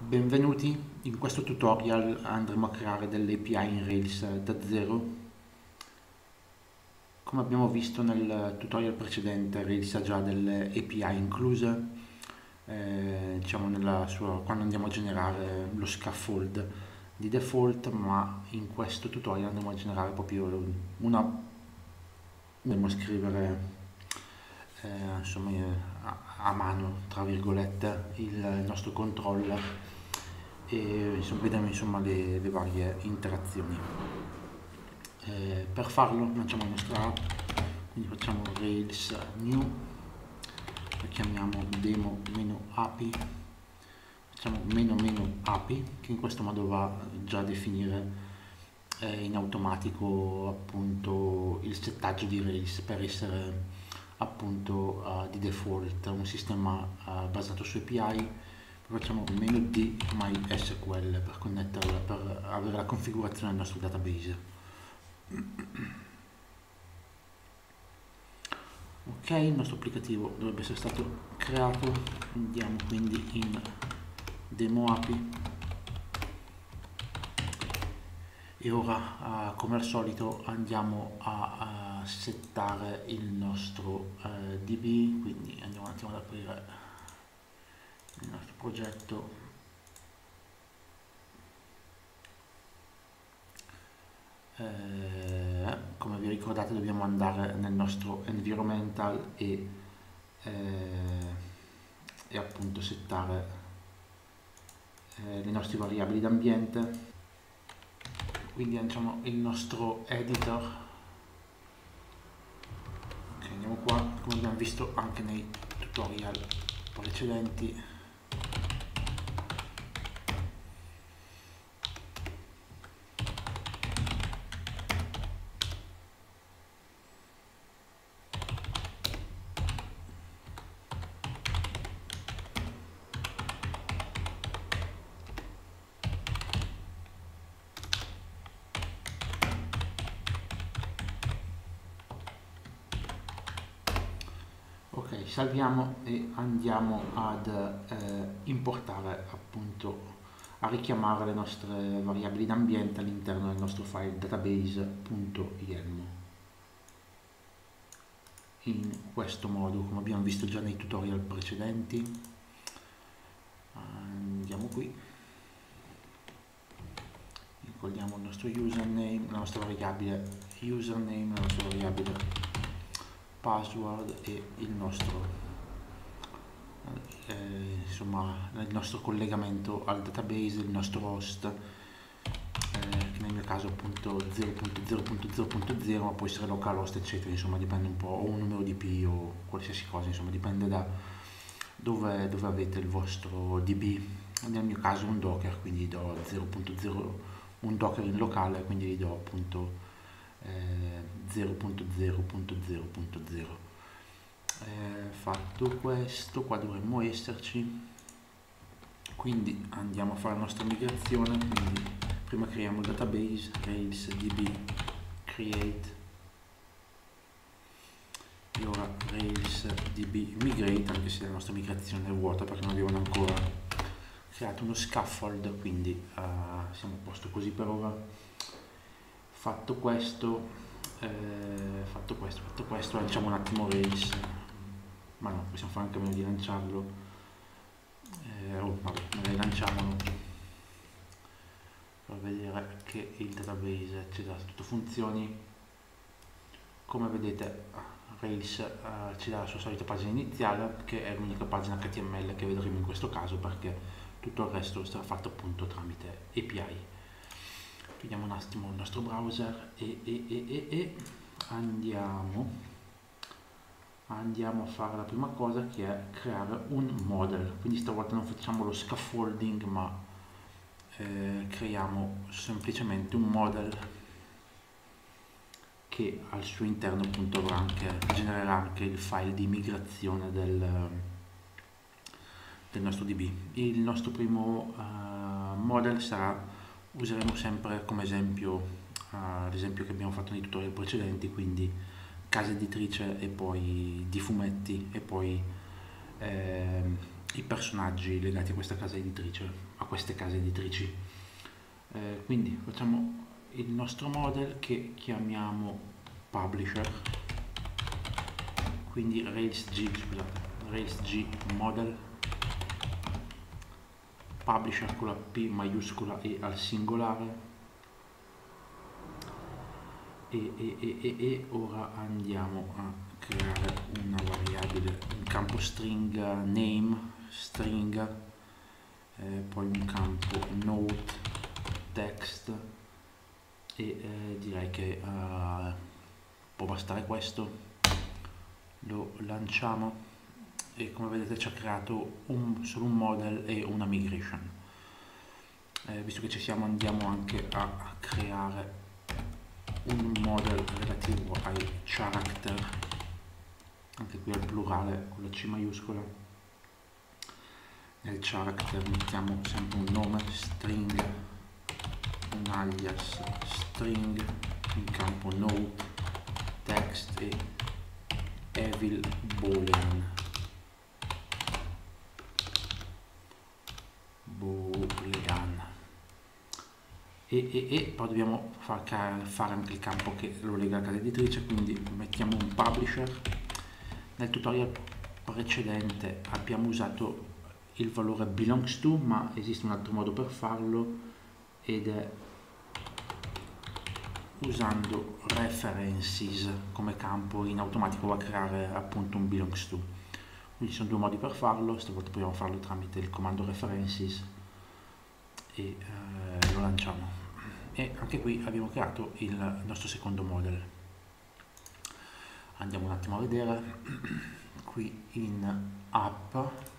Benvenuti, in questo tutorial andremo a creare delle API in Rails da zero. Come abbiamo visto nel tutorial precedente, Rails ha già delle API incluse, diciamo quando andiamo a generare lo scaffold di default, ma in questo tutorial andremo a generare proprio andremo a scrivere insomma, a mano, tra virgolette, il nostro controller e vedremo insomma le varie interazioni. Per farlo lanciamo la nostra app, quindi facciamo Rails new, la chiamiamo demo-api, facciamo -api che in questo modo va già a definire in automatico appunto il settaggio di Rails per essere appunto di default un sistema basato su API. Facciamo -d MySQL per connetterla, per avere la configurazione del nostro database. Ok, il nostro applicativo dovrebbe essere stato creato. Andiamo quindi in demo API e ora come al solito andiamo a settare il nostro DB, quindi andiamo un attimo ad aprire il nostro progetto. Come vi ricordate dobbiamo andare nel nostro environmental e appunto settare le nostre variabili d'ambiente. Quindi lanciamo il nostro editor. Ok, andiamo qua, come abbiamo visto anche nei tutorial precedenti. Ok, salviamo e andiamo ad importare appunto, a richiamare le nostre variabili d'ambiente all'interno del nostro file database.yelmo. In questo modo, come abbiamo visto già nei tutorial precedenti, andiamo qui, incolliamo il nostro username, la nostra variabile username, la nostra variabile password e il nostro insomma il nostro collegamento al database, il nostro host che nel mio caso appunto 0.0.0.0, ma può essere localhost eccetera, insomma dipende un po', o un numero di IP o qualsiasi cosa, insomma dipende da dove avete il vostro DB. Nel mio caso un docker, quindi do 0.0, un docker in locale, quindi gli do appunto 0.0.0.0. Fatto questo, qua dovremmo esserci, quindi andiamo a fare la nostra migrazione. Quindi prima creiamo il database, Rails DB create, e ora Rails DB migrate, anche se la nostra migrazione è vuota perché non abbiamo ancora creato uno scaffold, quindi siamo a posto così per ora. Fatto questo, lanciamo un attimo Rails, ma no, possiamo fare anche meglio di lanciarlo. Vabbè, magari lanciamolo per vedere che il database eccetera tutto funzioni. Come vedete Rails ci dà la sua solita pagina iniziale, che è l'unica pagina HTML che vedremo in questo caso, perché tutto il resto sarà fatto appunto tramite API. Chiudiamo un attimo il nostro browser e andiamo a fare la prima cosa, che è creare un model. Quindi stavolta non facciamo lo scaffolding, ma creiamo semplicemente un model che al suo interno appunto genererà anche il file di migrazione del nostro DB. Il nostro primo model useremo sempre come esempio l'esempio che abbiamo fatto nei tutorial precedenti, quindi casa editrice e poi di fumetti e poi i personaggi legati a questa casa editrice, a queste case editrici. Quindi facciamo il nostro model che chiamiamo publisher, quindi Rails G model, publisher con la P maiuscola e al singolare. E ora andiamo a creare una variabile, un campo string name, string, poi un campo note, text, e direi che può bastare questo. Lo lanciamo e come vedete ci ha creato solo un model e una migration. Visto che ci siamo, andiamo anche a creare un model relativo ai character, anche qui al plurale con la C maiuscola. Nel character mettiamo sempre un nome string, un alias string, in campo note, text e evil boolean. E poi dobbiamo fare anche il campo che lo lega alla casa editrice, quindi mettiamo un publisher. Nel tutorial precedente abbiamo usato il valore belongs to, ma esiste un altro modo per farlo ed è usando references come campo. In automatico va a creare appunto un belongs to. Quindi ci sono due modi per farlo, stavolta possiamo farlo tramite il comando references e lo lanciamo. E anche qui abbiamo creato il nostro secondo model. Andiamo un attimo a vedere. Qui in app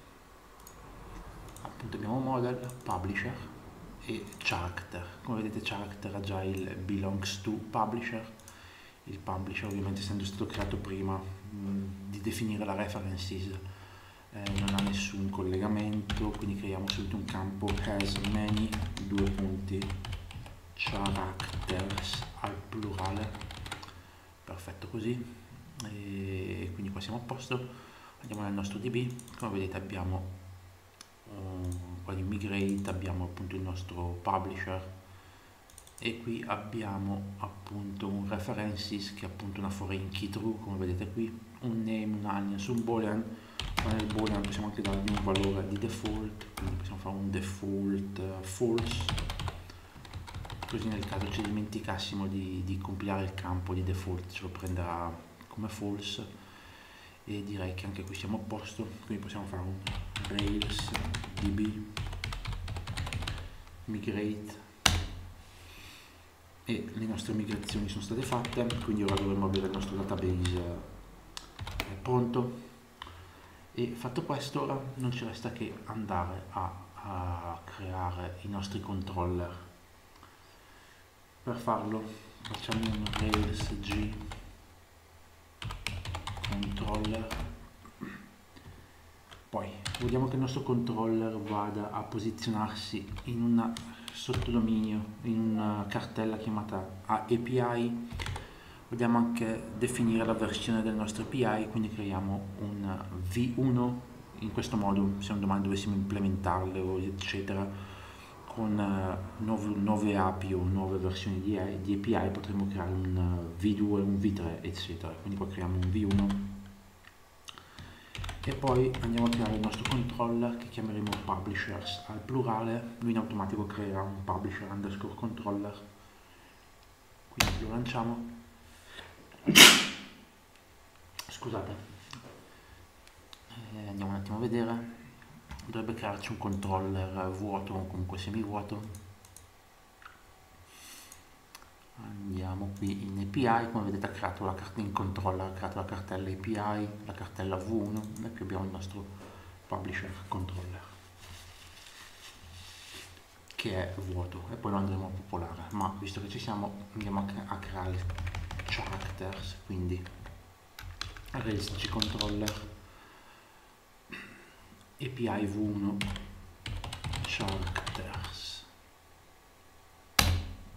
appunto abbiamo model, publisher e character. Come vedete character ha già il belongs to publisher. Il publisher, ovviamente essendo stato creato prima di definire la references, non ha nessun collegamento, quindi creiamo subito un campo has many characters al plurale. Perfetto così, e quindi qua siamo a posto. Andiamo nel nostro DB, come vedete abbiamo qua di migrate, abbiamo appunto il nostro publisher e qui abbiamo appunto un references che è appunto una foreign key true, come vedete qui, un name, un alias, un boolean. Ma nel boolean possiamo anche dargli un valore di default, quindi possiamo fare un default false, così nel caso ci dimenticassimo di compilare il campo di default ce lo prenderà come false. E direi che anche qui siamo a posto, quindi possiamo fare un rails db migrate e le nostre migrazioni sono state fatte, quindi ora dovremmo avere il nostro database pronto. E fatto questo, ora non ci resta che andare a creare i nostri controller. Per farlo facciamo un rails g controller, poi vogliamo che il nostro controller vada a posizionarsi in un sottodominio, in una cartella chiamata API. Vogliamo anche definire la versione del nostro API, quindi creiamo un v1. In questo modo, se un domani dovessimo implementarle o eccetera con nuove API o nuove versioni di API, potremmo creare un v2, un v3 eccetera. Quindi qua creiamo un v1 e poi andiamo a creare il nostro controller che chiameremo publishers al plurale. Lui in automatico creerà un publisher underscore controller, quindi lo lanciamo. Scusate, andiamo un attimo a vedere. Dovrebbe crearci un controller vuoto o comunque semivuoto. Andiamo qui in API, come vedete ha creato in controller, ha creato la cartella API, la cartella v1 e qui abbiamo il nostro publisher controller che è vuoto e poi lo andremo a popolare, ma visto che ci siamo andiamo a creare characters, quindi rails g controller API v1 characters.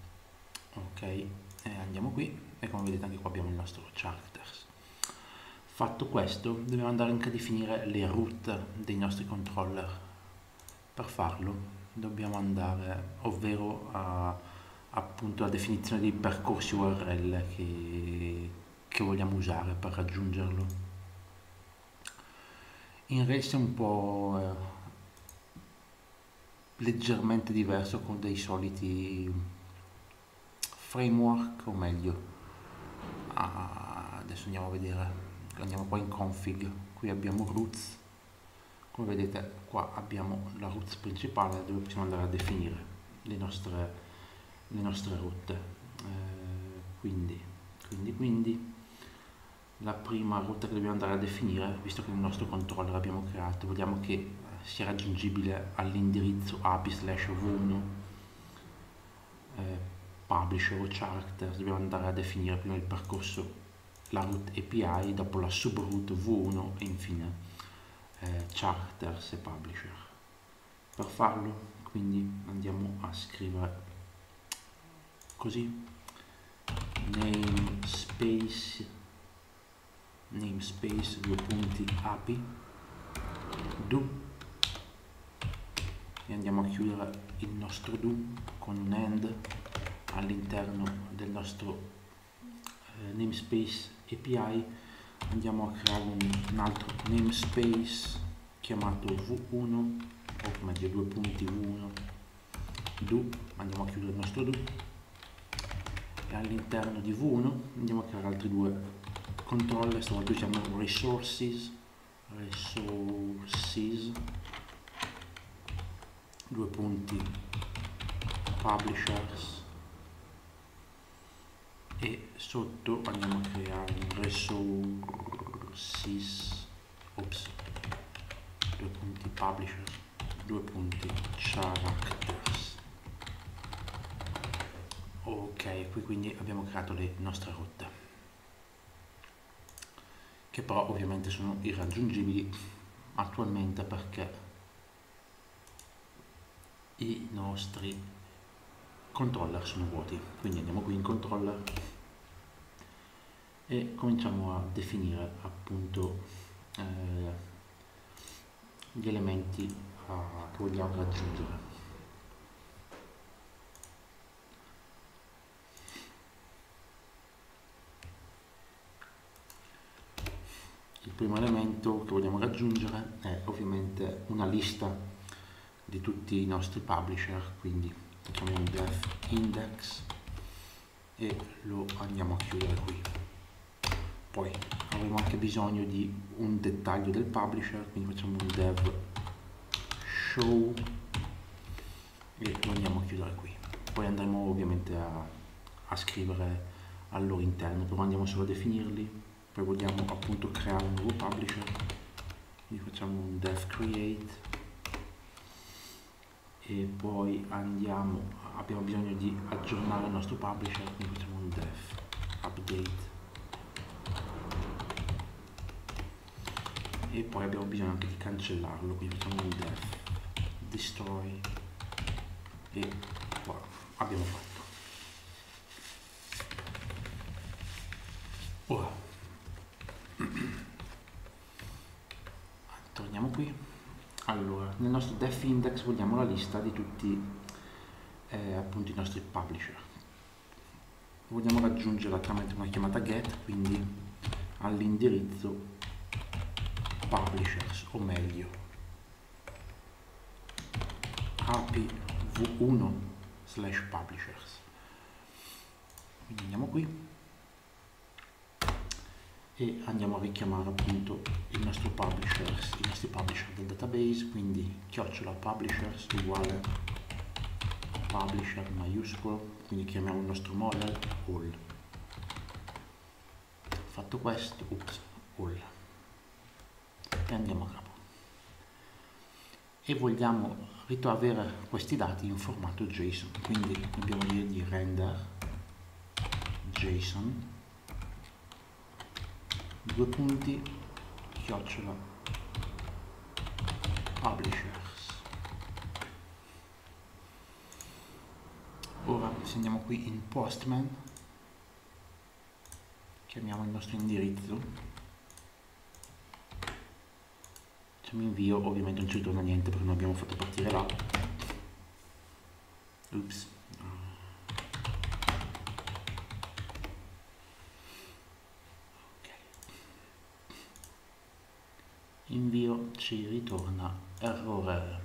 Ok, e andiamo qui e come vedete anche qua abbiamo il nostro characters. Fatto questo, dobbiamo andare anche a definire le route dei nostri controller. Per farlo dobbiamo andare, ovvero appunto la definizione dei percorsi URL che vogliamo usare per raggiungerlo. In Rails è un po' leggermente diverso con dei soliti framework, o meglio, adesso andiamo a vedere. Andiamo qua in config, qui abbiamo roots, come vedete qua abbiamo la roots principale dove possiamo andare a definire le nostre route. Quindi la prima rotta che dobbiamo andare a definire, visto che nel nostro controller abbiamo creato, vogliamo che sia raggiungibile all'indirizzo api/v1 publisher o characters, dobbiamo andare a definire prima il percorso, la root API, dopo la subroot v1 e infine characters e publisher. Per farlo quindi andiamo a scrivere così: namespace 2 punti api do, e andiamo a chiudere il nostro do con un end all'interno del nostro namespace API. Andiamo a creare un altro namespace chiamato v1, o meglio 2 punti v1 do, andiamo a chiudere il nostro do, e all'interno di v1 andiamo a creare altri due controller, stavolta usiamo resources 2 punti publishers, e sotto andiamo a creare un resources 2 punti publisher 2 punti characters. Ok, qui quindi abbiamo creato le nostre rotte, che però ovviamente sono irraggiungibili attualmente perché i nostri controller sono vuoti. Quindi andiamo qui in controller e cominciamo a definire appunto gli elementi che vogliamo raggiungere. Il primo elemento che vogliamo raggiungere è ovviamente una lista di tutti i nostri publisher, quindi facciamo un def index e lo andiamo a chiudere qui. Poi avremo anche bisogno di un dettaglio del publisher, quindi facciamo un dev show e lo andiamo a chiudere qui. Poi andremo ovviamente a scrivere al loro interno, però andiamo solo a definirli. Poi vogliamo appunto creare un nuovo publisher, quindi facciamo un dev create, e poi abbiamo bisogno di aggiornare il nostro publisher, quindi facciamo un dev update, e poi abbiamo bisogno anche di cancellarlo, quindi facciamo un dev destroy, e qua abbiamo fatto. Ora torniamo qui. Allora, nel nostro def index vogliamo la lista di tutti appunto i nostri publisher. Vogliamo raggiungerla tramite una chiamata get, quindi all'indirizzo publishers, o meglio api v1/publishers. Quindi andiamo qui e andiamo a richiamare appunto i nostri publisher del database, quindi @publishers uguale publisher maiuscolo, quindi chiamiamo il nostro model all. Fatto questo, all, e andiamo a capo, e vogliamo avere questi dati in formato JSON, quindi dobbiamo dire di render JSON 2 punti @publishers. Ora se andiamo qui in Postman, chiamiamo il nostro indirizzo facciamo invio, ovviamente non ci ritorna niente perché non abbiamo fatto partire l'app. Ups. Invio ci ritorna errore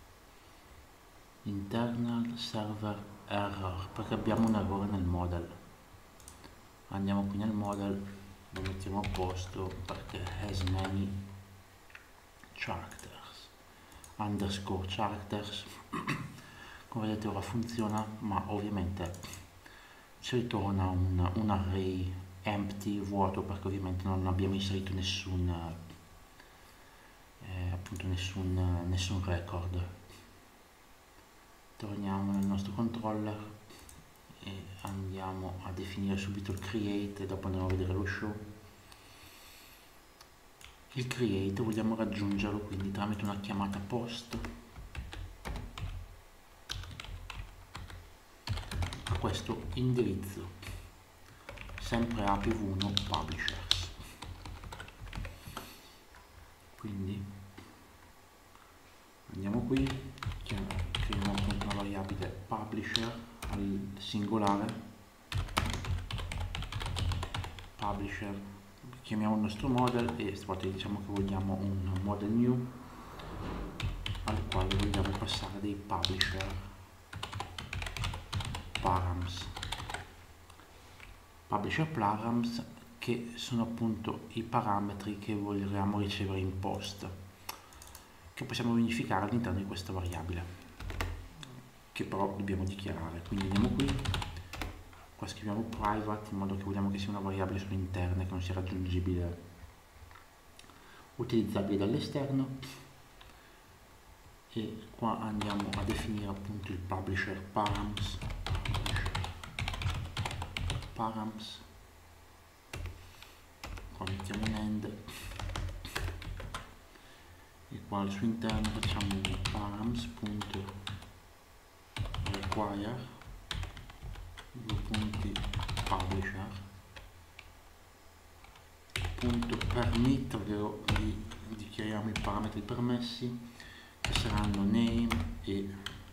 internal server error perché abbiamo un errore nel model. Andiamo qui nel model, lo mettiamo a posto perché has many characters underscore characters. Come vedete ora funziona, ma ovviamente ci ritorna un array empty, vuoto, perché ovviamente non abbiamo inserito nessun appunto nessun record. Torniamo nel nostro controller e andiamo a definire subito il create e dopo andiamo a vedere lo show. Il create vogliamo raggiungerlo quindi tramite una chiamata post a questo indirizzo, sempre api1 publishers. Quindi andiamo qui, creiamo appunto una variabile publisher al singolare, publisher, chiamiamo il nostro model e diciamo che vogliamo un model new al quale vogliamo passare dei publisher params. Publisher params che sono appunto i parametri che vogliamo ricevere in post, che possiamo unificare all'interno di questa variabile, che però dobbiamo dichiarare. Quindi andiamo qui, qua scriviamo private in modo che vogliamo che sia una variabile solo interna, che non sia raggiungibile, utilizzabile dall'esterno, e qua andiamo a definire appunto il publisher params, qua mettiamo un end e qua al suo interno facciamo un params.require .permit, ovvero dichiariamo i parametri permessi che saranno name e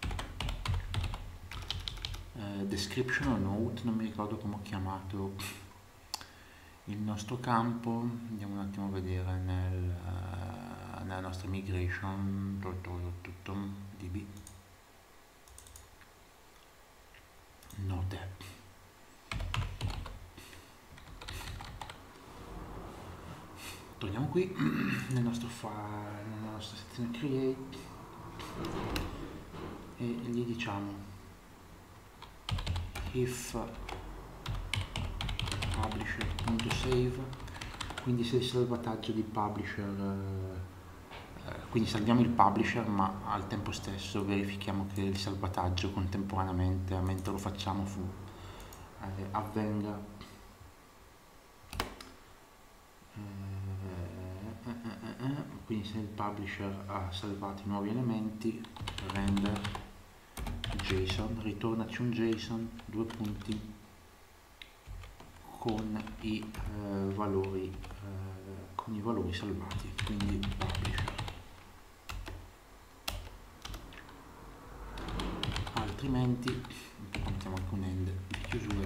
description o note, non mi ricordo come ho chiamato il nostro campo. Andiamo un attimo a vedere nella nostra migration db note. Torniamo qui nella nostra sezione create e gli diciamo if publisher.save, quindi se il salvataggio di publisher, quindi salviamo il publisher ma al tempo stesso verifichiamo che il salvataggio contemporaneamente mentre lo facciamo avvenga. Quindi se il publisher ha salvato i nuovi elementi, render JSON, ritornaci un JSON, due punti, con i valori salvati, quindi publisher. Altrimenti mettiamo anche un end di chiusura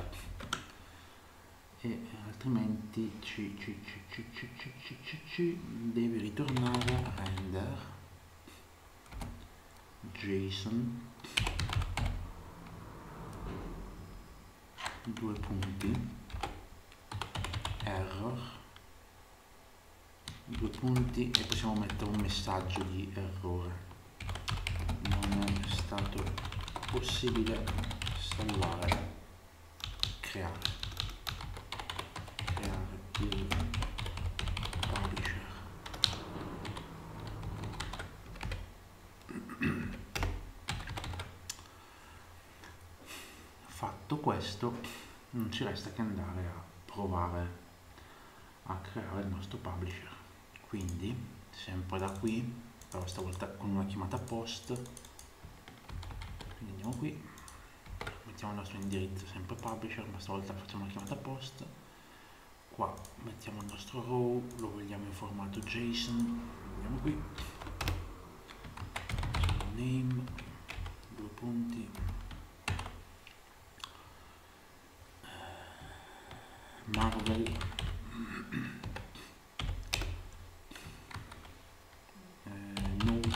e altrimenti deve ritornare render JSON, due punti, error, due punti, e possiamo mettere un messaggio di errore: non è stato possibile salvare, creare il publisher. Fatto questo, non ci resta che andare a provare a creare il nostro publisher. Quindi sempre da qui, però stavolta con una chiamata post. Quindi andiamo qui, mettiamo il nostro indirizzo sempre publisher, ma stavolta facciamo una chiamata post. Qua mettiamo il nostro row, lo vogliamo in formato JSON, andiamo qui, name, due punti, Marvel, note,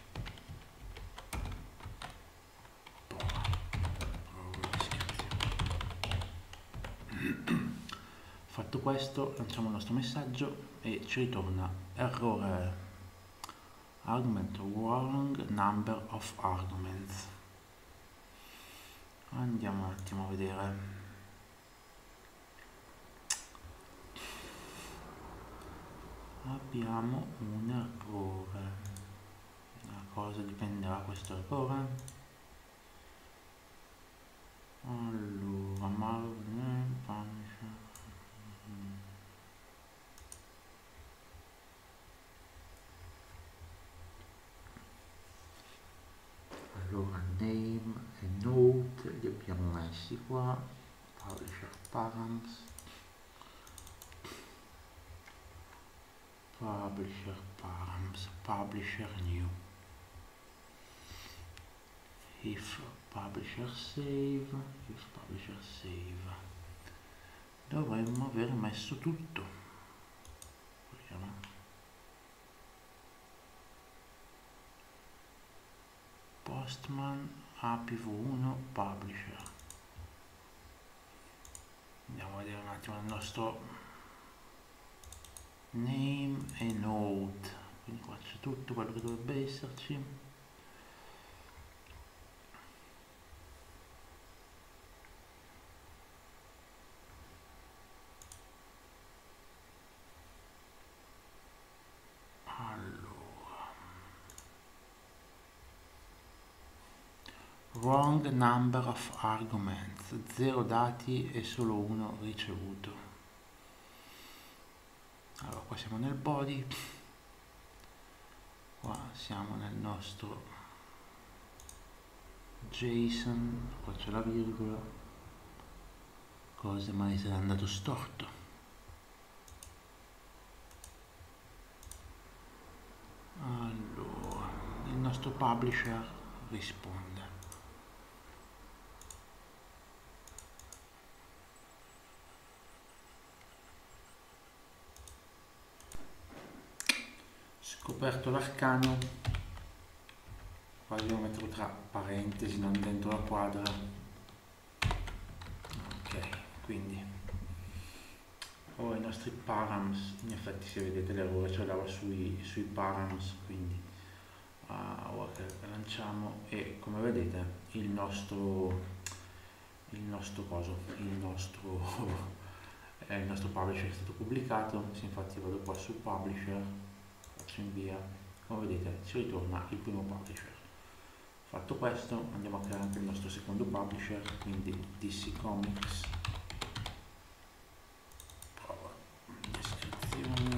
Fatto questo lanciamo il nostro messaggio e ci ritorna errore argument wrong number of arguments. Andiamo un attimo a vedere. Abbiamo un errore. Da cosa dipenderà questo errore? Allora, name e note li abbiamo messi qua, publisher params, publisher new, if publisher save, dovremmo aver messo tutto. Postman API v1 publisher. Andiamo a vedere un attimo il nostro name e note, quindi qua c'è tutto quello che dovrebbe esserci. Wrong number of arguments, 0 dati e solo 1 ricevuto. Allora qua siamo nel body, qua siamo nel nostro JSON, qua c'è la virgola, cosa mai sarà andato storto. Allora, il nostro publisher risponde. Scoperto l'arcano, qua devo metterlo tra parentesi, non dentro la quadra. Ok, quindi ora i nostri params, in effetti se vedete l'errore ce l'aveva sui params, quindi ora che lanciamo e come vedete il nostro publisher è stato pubblicato. Se infatti vado qua su publisher, faccio invia, come vedete ci ritorna il primo publisher. Fatto questo andiamo a creare anche il nostro secondo publisher, quindi DC Comics, descrizione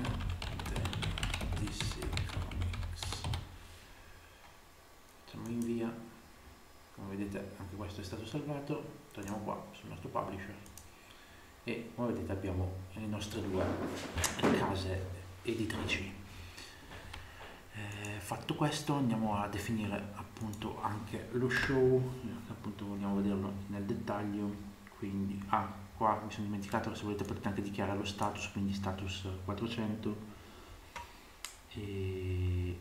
DC Comics, facciamo invia, come vedete anche questo è stato salvato. Torniamo qua sul nostro publisher e come vedete abbiamo le nostre due case editrici. Fatto questo andiamo a definire appunto anche lo show, appunto vogliamo vederlo nel dettaglio, quindi qua mi sono dimenticato, se volete potete anche dichiarare lo status, quindi status 400 e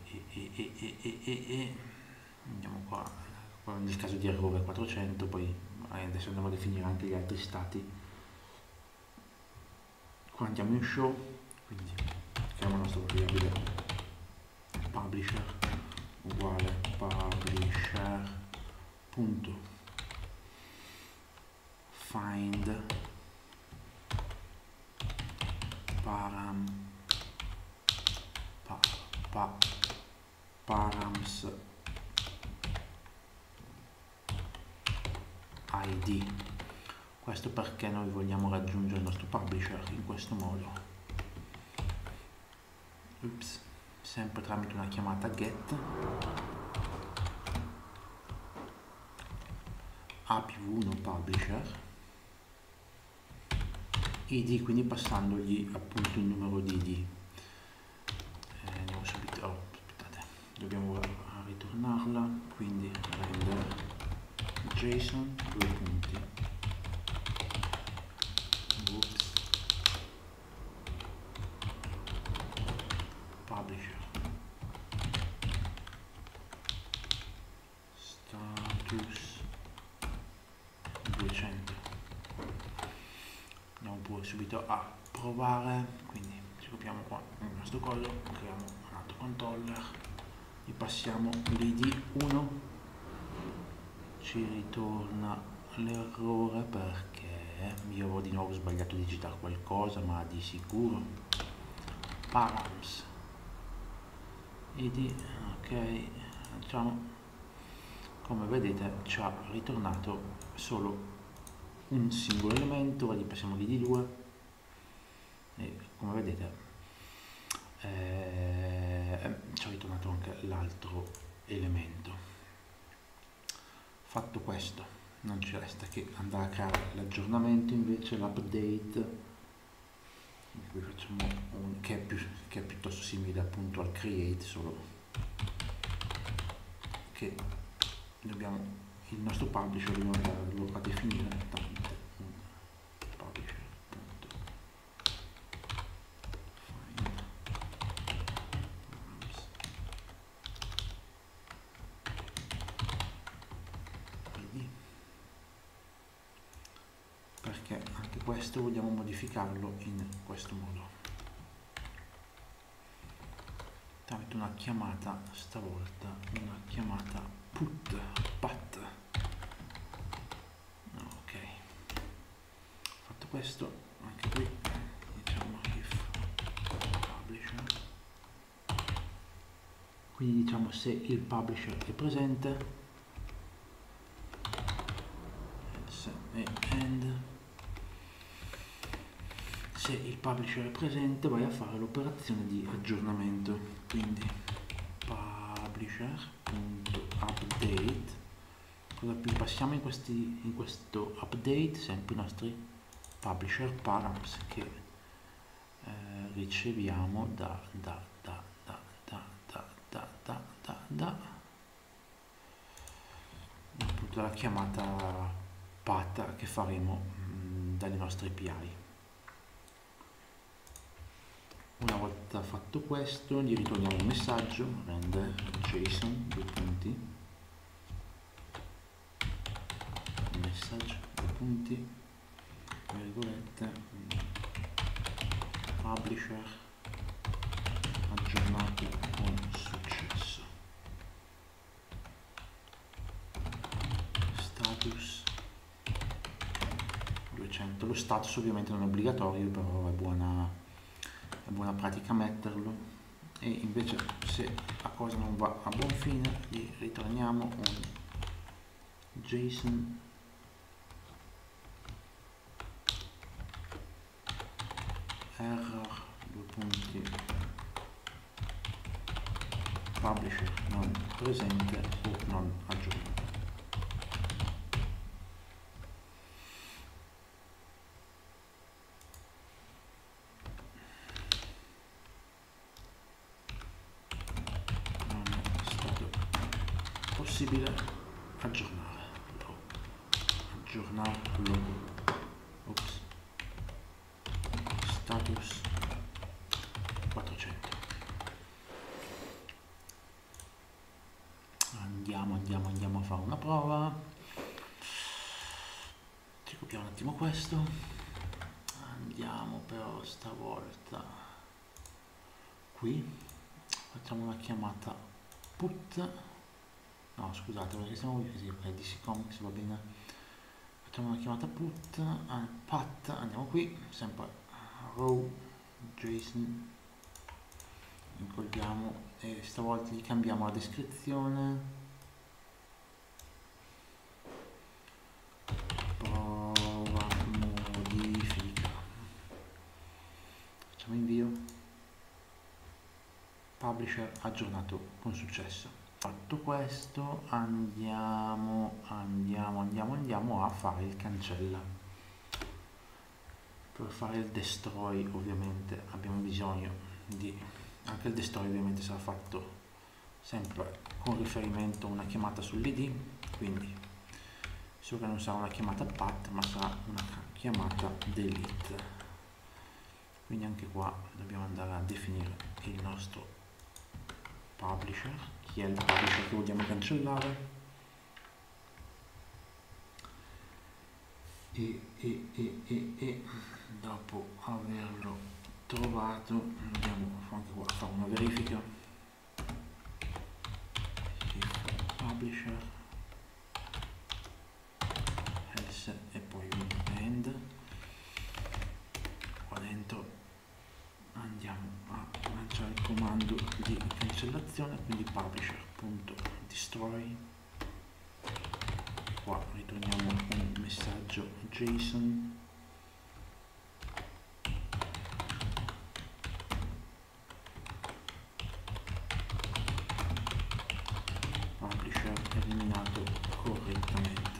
andiamo qua nel caso di errore 400, poi adesso andiamo a definire anche gli altri stati. Qua andiamo in show, quindi creiamo la nostra variabile publisher uguale publisher punto find params id. Questo perché noi vogliamo raggiungere il nostro publisher in questo modo. Ups. Sempre tramite una chiamata get API1 publisher id, quindi passandogli appunto il numero di id. Andiamo subito, JSON, due punti, oops, publisher, status 200. Andiamo pure subito a provare, quindi ci copiamo qua il nostro codice, creiamo un altro controller, gli passiamo l'id 1, ci ritorna l'errore perché io avevo di nuovo sbagliato a digitare qualcosa, ma di sicuro params id, ok, facciamo, come vedete ci ha ritornato solo un singolo elemento, gli passiamo l'id 2 e come vedete ci ha ritornato anche l'altro elemento. Fatto questo non ci resta che andare a creare l'aggiornamento, invece l'update, qui facciamo che è piuttosto simile appunto al create, solo che dobbiamo, il nostro publisher dobbiamo andarlo a definire tramite un publisher punto find id, perché anche questo vogliamo modificarlo in questo modo, tramite una chiamata, stavolta una chiamata pat. Ok, fatto questo, anche qui diciamo if publisher, quindi diciamo se il publisher è presente, else e end, se il publisher è presente vai a fare l'operazione di aggiornamento, quindi publisher.update, cosa più passiamo in questo update, sempre i nostri publisher params che riceviamo da appunto la chiamata pat che faremo dalle nostre API. Una volta fatto questo gli ritorniamo un messaggio, render JSON, due punti, message, due punti, virgolette, publisher aggiornato con successo, status 200. Lo status ovviamente non è obbligatorio, però è buona pratica metterlo, e invece se la cosa non va a buon fine gli ritorniamo un JSON error, due punti, publisher non presente o non aggiornato. Possibile aggiornarlo, ops, status 400. Andiamo a fare una prova, ci copiamo un attimo questo, andiamo però stavolta qui, facciamo una chiamata put. No, scusate, perché siamo così, ok, DC Comics va bene. Facciamo una chiamata put, pat, andiamo qui, sempre row, JSON, incolliamo e stavolta gli cambiamo la descrizione, prova, modifica, facciamo invio, publisher aggiornato con successo. Fatto questo andiamo a fare il cancella. Per fare il destroy ovviamente abbiamo bisogno di, anche il destroy ovviamente sarà fatto sempre con riferimento a una chiamata sull'id, quindi so che non sarà una chiamata pat ma sarà una chiamata delete, quindi anche qua dobbiamo andare a definire il nostro publisher, chi è il publisher che vogliamo cancellare, e dopo averlo trovato andiamo anche qua a fare una verifica, publisher else e poi un end. Qua dentro andiamo a lanciare il comando di cancellazione, quindi publisher.destroy, qua ritorniamo un messaggio JSON, publisher eliminato correttamente,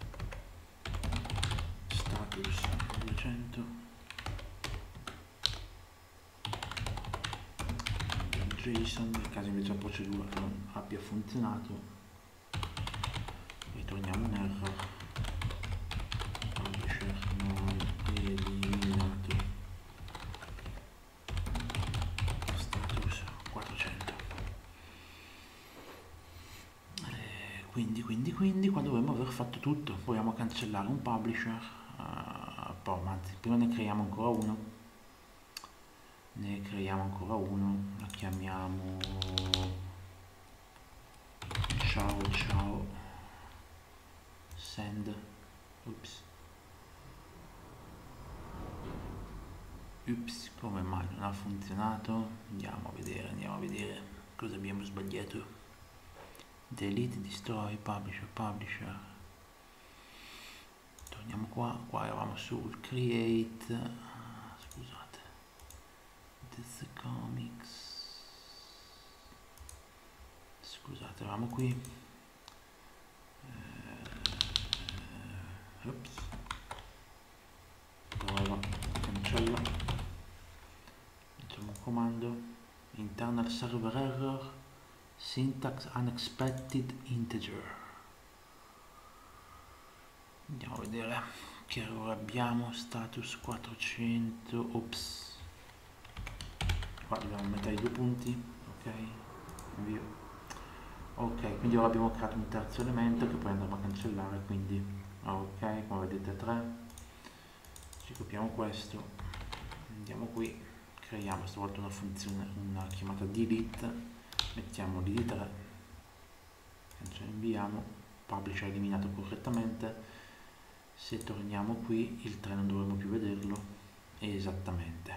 status 200, JSON, nel caso invece la procedura non abbia funzionato ritorniamo un error, publisher non eliminato, status 400. Quindi qua dovremmo aver fatto tutto. Proviamo a cancellare un publisher, anzi prima ne creiamo ancora uno, la chiamiamo ciao send, ups, come mai non ha funzionato? Andiamo a vedere cosa abbiamo sbagliato. Delete, destroy, publisher, torniamo qua eravamo sul create, scusate, this comics, scusate, eravamo qui, prova, cancella, facciamo un comando, internal server error, syntax unexpected integer. Andiamo a vedere che errore abbiamo, status 400, ops, qua dobbiamo mettere i 2 punti, ok, invio, ok, quindi ora abbiamo creato un terzo elemento che poi andremo a cancellare, quindi ok, come vedete 3, ci copiamo questo, andiamo qui, creiamo stavolta una funzione, una chiamata delete, mettiamo delete 3, inviamo, publisher eliminato correttamente, se torniamo qui il 3 non dovremo più vederlo esattamente,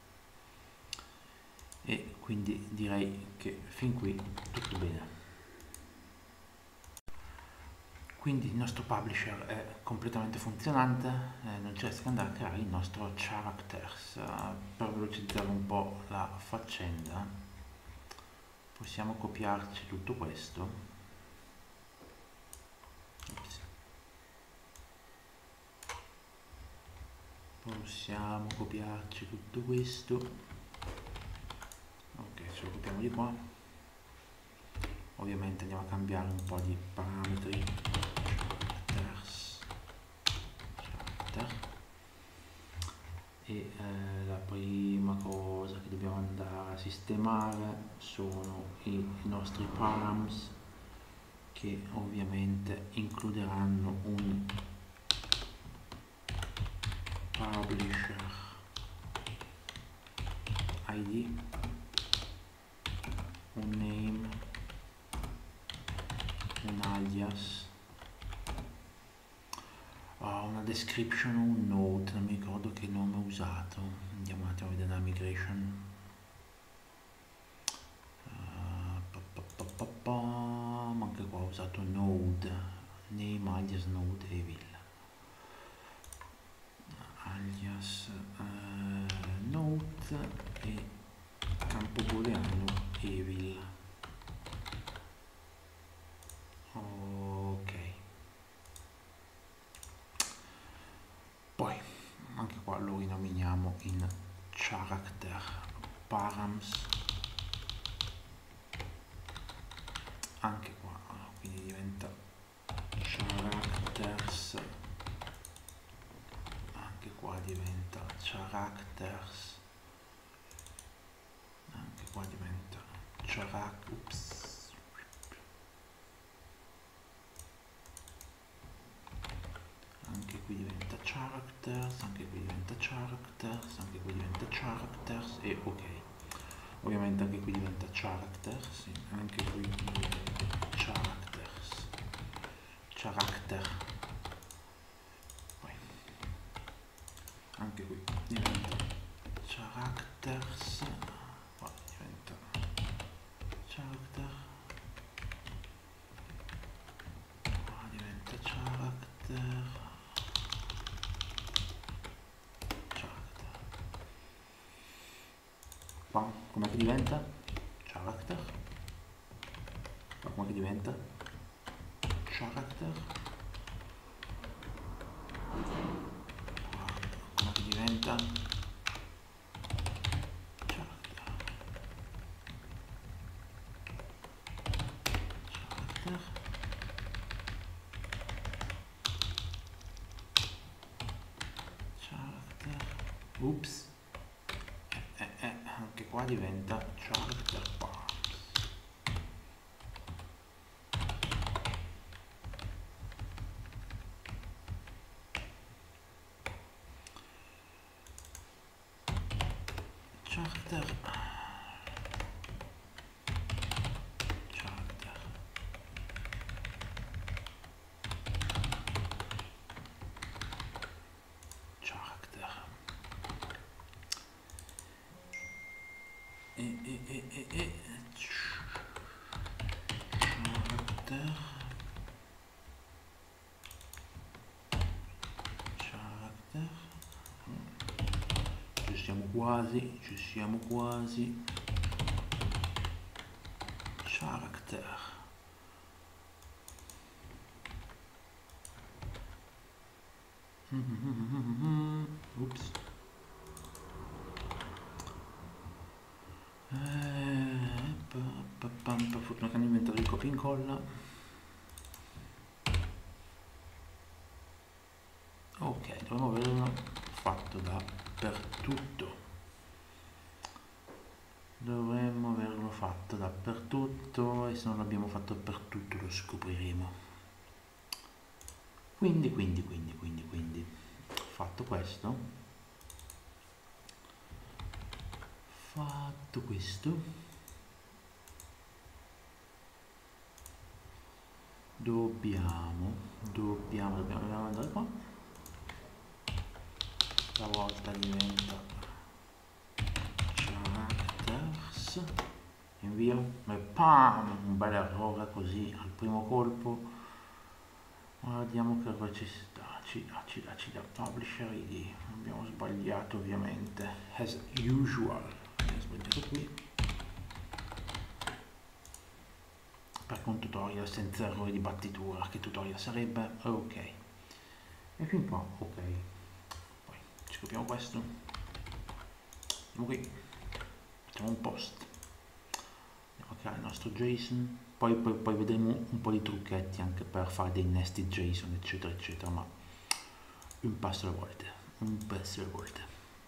e quindi direi che fin qui tutto bene. Quindi il nostro publisher è completamente funzionante, non ci resta che andare a creare il nostro characters. Per velocizzare un po' la faccenda possiamo copiarci tutto questo. Possiamo copiarci tutto questo, ok, ce lo copiamo di qua, ovviamente andiamo a cambiare un po' di parametri, e la prima cosa che dobbiamo andare a sistemare sono i nostri params, che ovviamente includeranno un publisher ID, un name, un alias, una description, un note, non mi ricordo che nome ho usato, andiamo un attimo a vedere la migration, ma anche qua ho usato node, name, alias, node, evil, alias, note e campo booleano evil. Ok, poi anche qua lo rinominiamo in character params, anche qua, quindi diventa character characters, anche qua diventa characters, anche qua diventa anche qui diventa characters, anche qui diventa characters, anche qui diventa characters e ok. Ovviamente anche qui diventa characters, sì, anche qui diventa characters, character, poi anche qui diventa characters, poi diventa character, qua diventa character, character, qua com'è che diventa? Character, qua com'è che diventa? Character, qua com'è che diventa? Character, character, character, ups, anche qua diventa character parts. Character, character, character, character, ci siamo quasi, character, ups, per fortuna che hanno inventato il copia e incolla. Ok, dovremmo averlo fatto dappertutto. Dovremmo averlo fatto dappertutto e se non l'abbiamo fatto dappertutto lo scopriremo. Quindi, fatto questo, dobbiamo andare qua. Stavolta diventa characters, invio e pam, un bel errore così al primo colpo. Guardiamo che cosa ci sta, ci dà publisher id, abbiamo sbagliato ovviamente, as usual, abbiamo sbagliato qui, perché un tutorial senza errori di battitura, che tutorial sarebbe? Ok, e fin qua ok, poi ci copiamo questo, andiamo qui, facciamo un post, andiamo a creare il nostro JSON, poi vedremo un po' di trucchetti anche per fare dei nested JSON eccetera eccetera, ma un passo alla volta.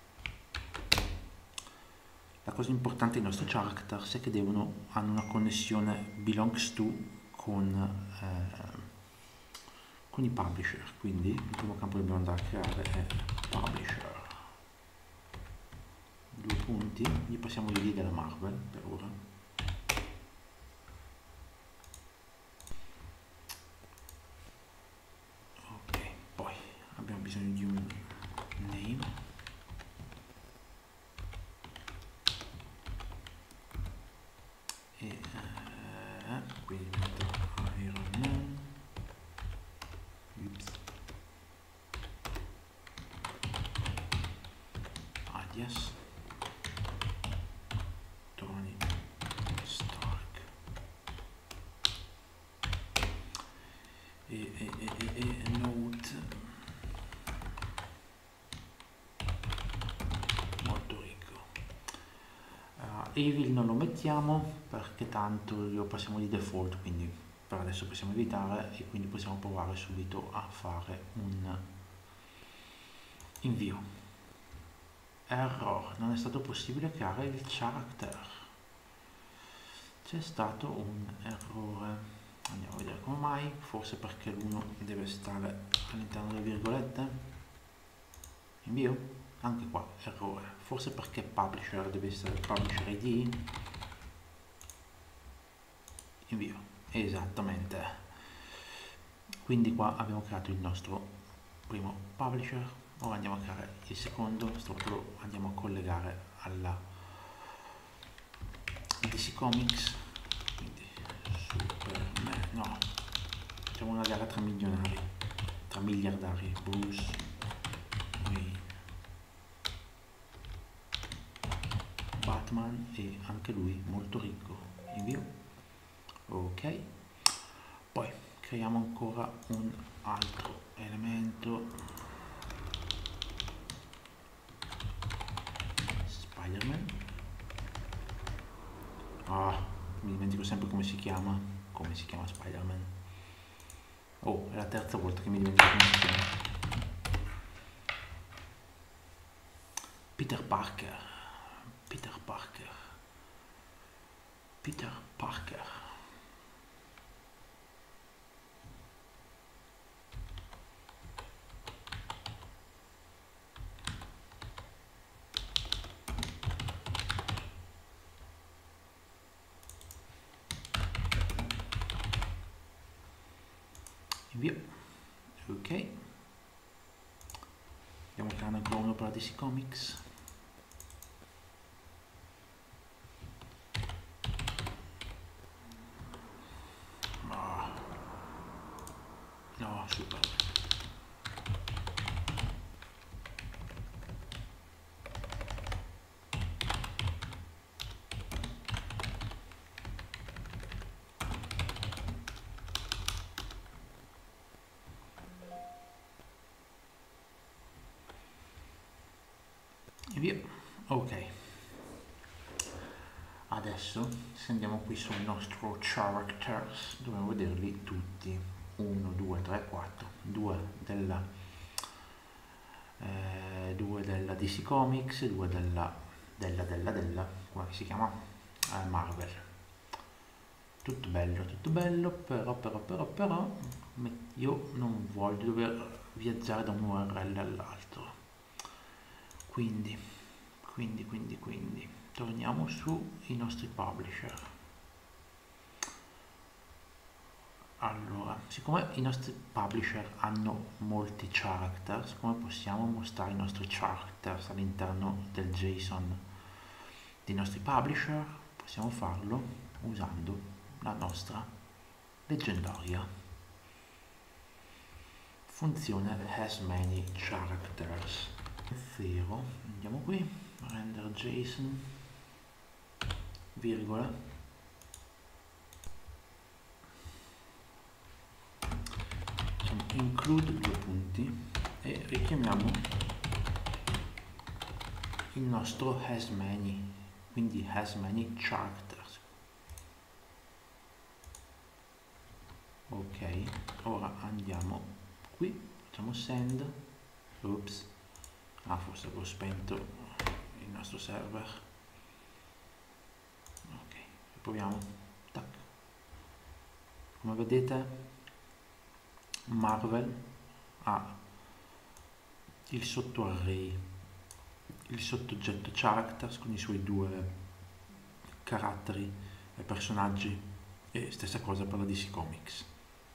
La cosa importante dei nostri characters è che hanno una connessione belongs to con i publisher, quindi il primo campo che dobbiamo andare a creare è publisher, 2 punti, gli passiamo l'id della Marvel per ora. Abbiamo bisogno di un name, e quindi metto Iron Man, alias Tony Stark, e note molto ricco. Evil non lo mettiamo perché tanto lo passiamo di default, quindi per adesso possiamo evitare e quindi possiamo provare subito a fare un invio. Error, non è stato possibile creare il character, c'è stato un errore, andiamo a vedere come mai, forse perché l'1 deve stare all'interno delle virgolette, invio, anche qua errore, forse perché publisher deve essere publisher id, invio, esattamente, quindi qua abbiamo creato il nostro primo publisher. Ora andiamo a creare il secondo, stavolta lo andiamo a collegare alla DC Comics, quindi Superman, no, facciamo una gara tra milionari, tra miliardari, Bruce Wayne, Batman e anche lui molto ricco, invio, ok, poi creiamo ancora un altro elemento, Spider-Man. Mi dimentico sempre come si chiama Spider-Man. Oh, è la terza volta che mi dimentico come si chiama. Peter Parker. Invio. Ok. Andiamo a creare ancora uno per la DC Comics. No, super. E via. Ok. Adesso se andiamo qui sul nostro characters dobbiamo vederli tutti. 1, 2, 3, 4. 2 della DC Comics, 2 della come si chiama? Marvel. Tutto bello, però io non voglio dover viaggiare da un URL all'altro. Quindi torniamo sui nostri publisher. Allora, siccome i nostri publisher hanno molti characters, come possiamo mostrare i nostri characters all'interno del JSON dei nostri publisher? Possiamo farlo usando la nostra leggendaria funzione hasManyCharacters. 0, andiamo qui, render JSON, virgola, facciamo include 2 punti e richiamiamo il nostro hasMany, quindi hasManyCharacters. Ok, ora andiamo qui, facciamo send, oops, forse avevo spento il nostro server. Ok, proviamo. Tac. Come vedete Marvel ha il sottoarray, il sottooggetto characters con i suoi 2 caratteri e personaggi, e stessa cosa per la DC Comics.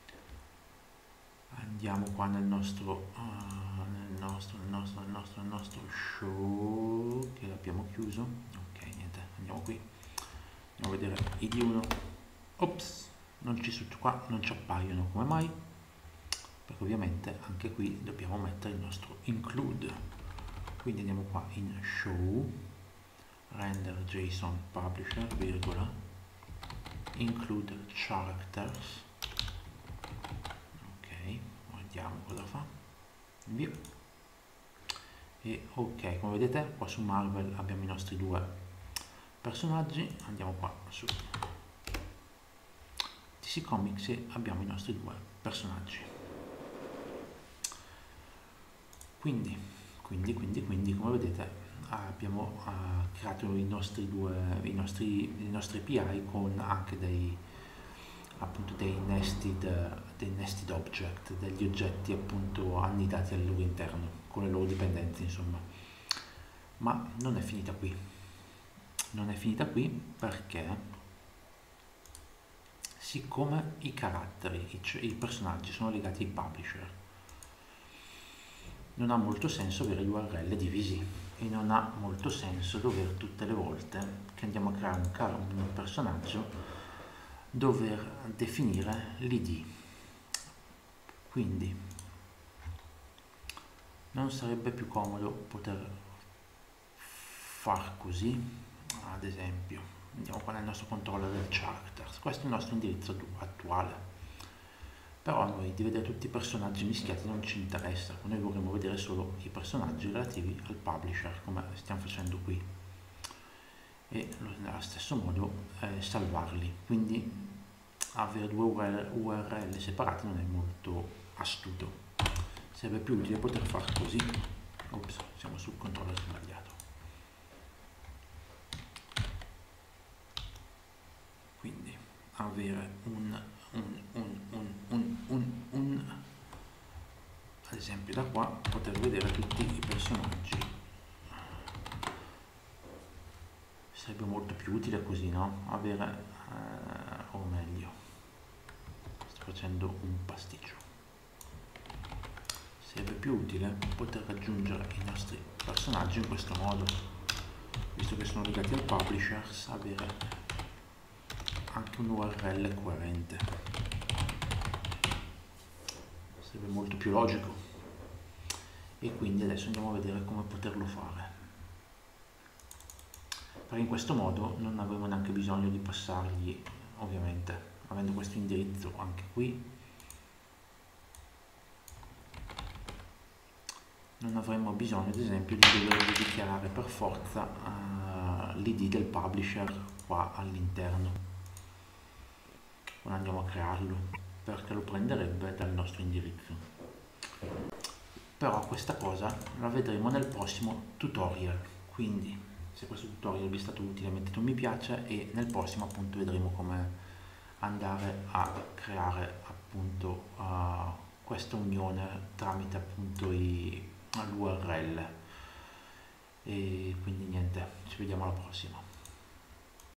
Andiamo qua nel nostro show che abbiamo chiuso. Ok, niente, andiamo qui, andiamo a vedere id1. Ops, qua non ci appaiono. Come mai? Perché ovviamente anche qui dobbiamo mettere il nostro include. Quindi andiamo qua in show, render JSON publisher, virgola, include characters. Vediamo cosa fa, invio. E ok, come vedete qua su Marvel abbiamo i nostri 2 personaggi. Andiamo qua su DC DC Comics e abbiamo i nostri due personaggi. Quindi come vedete abbiamo creato i nostri API con anche dei nested object, degli oggetti appunto annidati al loro interno con le loro dipendenze, insomma. Ma non è finita qui, perché siccome i caratteri, i personaggi sono legati ai publisher, non ha molto senso avere gli URL divisi e non ha molto senso dover tutte le volte che andiamo a creare un personaggio dover definire l'id. Quindi non sarebbe più comodo poter far così. Ad esempio andiamo qua nel nostro controller del characters, questo è il nostro indirizzo attuale, però a noi di vedere tutti i personaggi mischiati non ci interessa, noi vorremmo vedere solo i personaggi relativi al publisher, come stiamo facendo qui, e nello stesso modo salvarli. Quindi avere due URL separati non è molto astuto, sarebbe più utile poter fare così. Ops, siamo sul controller sbagliato. Quindi avere ad esempio da qua poter vedere tutti i personaggi sarebbe molto più utile così, no? Avere o meglio, sto facendo un pasticcio, sarebbe più utile poter raggiungere i nostri personaggi in questo modo, visto che sono legati al publisher, avere anche un URL coerente, sarebbe molto più logico. E quindi adesso andiamo a vedere come poterlo fare, perché in questo modo non avremo neanche bisogno di passargli, ovviamente avendo questo indirizzo anche qui non avremo bisogno ad esempio di dover dichiarare per forza l'id del publisher qua all'interno quando andiamo a crearlo, perché lo prenderebbe dal nostro indirizzo. Però questa cosa la vedremo nel prossimo tutorial, quindi se questo tutorial vi è stato utile mettete un mi piace e nel prossimo appunto vedremo come andare a creare appunto questa unione tramite appunto l'URL. E quindi niente, ci vediamo alla prossima.